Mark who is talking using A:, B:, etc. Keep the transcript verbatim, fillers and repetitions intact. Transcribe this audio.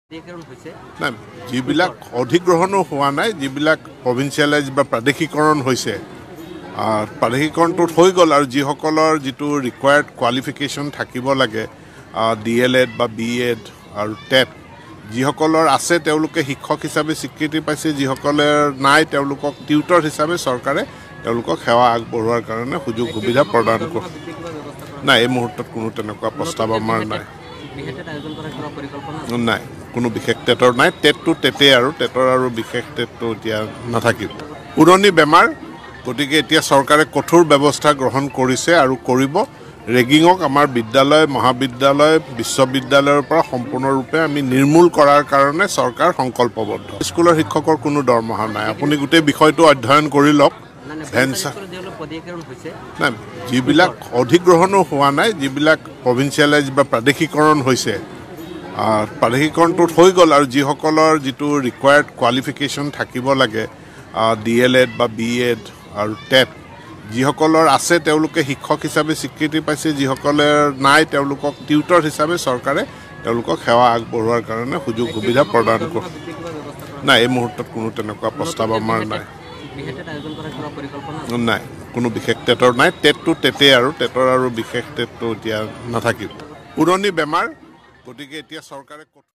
A: নাই যিবিলাক অধিগ্ৰহণো হোৱা নাই যিবিলাক প্ৰভিন্সিয়েলাইজ বা প্ৰাদেশিকৰণ হৈছে প্ৰাদেশিকৰণটোত হৈ গ'ল আৰু যিসকলৰ যিটো ৰিকুৱায়াৰ্ড কোৱালিফিকেশ্যন থাকিব লাগে ডি এল এড বা বি এড আৰু টেট যিসকলৰ আছে তেওঁলোকে শিক্ষক হিচাপে স্বীকৃতি পাইছে যিসকলে নাই তেওঁলোকক টিউটৰ হিচাপে চৰকাৰে তেওঁলোকক সেৱা আগবঢ়োৱাৰ কাৰণে সুযোগ সুবিধা প্ৰদান কৰে নাই এই মুহূৰ্তত কোনো তেনেকুৱা প্ৰস্তাৱ আমাৰ নাই নাই কোনো বিশেষ টেটৰ নাই টেটটো টেটেই আৰু টেটৰ আৰু বিশেষ টেটটো এতিয়া নাথাকিব পুৰণি বেমাৰ গতিকে এতিয়া চৰকাৰে কঠোৰ ব্যৱস্থা গ্ৰহণ কৰিছে আৰু কৰিব ৰেগিঙক আমাৰ বিদ্যালয় মহাবিদ্যালয় বিশ্ববিদ্যালয়ৰ পৰা সম্পূৰ্ণৰূপে আমি নিৰ্মূল কৰাৰ কাৰণে চৰকাৰ সংকল্পবদ্ধ স্কুলৰ শিক্ষকৰ কোনো দৰমহা নাই আপুনি গোটেই বিষয়টো অধ্যয়ন কৰি লওক নাই যিবিলাক অধিগ্ৰহণো হোৱা নাই যিবিলাক প্ৰভিন্সিয়েলাইজ বা প্ৰাদেশিকৰণ হৈছে প্ৰাদেশিকৰণটোত হৈ গ'ল আৰু যিসকলৰ যিটো ৰিকুৱায়াৰ্ড কোৱালিফিকেশ্যন থাকিব লাগে ডি এল এড বা বি এড আৰু টেট যিসকলৰ আছে তেওঁলোকে শিক্ষক হিচাপে স্বীকৃতি পাইছে যিসকলে নাই তেওঁলোকক টিউটৰ হিচাপে চৰকাৰে তেওঁলোকক সেৱা আগবঢ়োৱাৰ কাৰণে সুযোগ সুবিধা প্ৰদান কৰে নাই এই মুহূৰ্তত কোনো তেনেকুৱা প্ৰস্তাৱ আমাৰ নাই নাই কোনো বিশেষ টেটৰ নাই টেটটো টেটেই আৰু টেটৰ আৰু বিশেষ টেটটো এতিয়া নাথাকিব পুৰণি বেমাৰ গতিকে এতিয়া চৰকাৰে